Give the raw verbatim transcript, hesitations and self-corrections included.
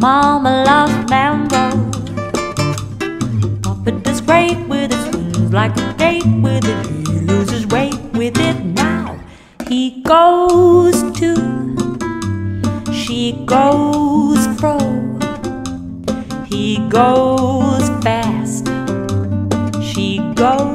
Mama loves Mambo. Papa does great with it, swings like a date with it. He loses weight with it now. He goes to, she goes fro. He goes fast, she goes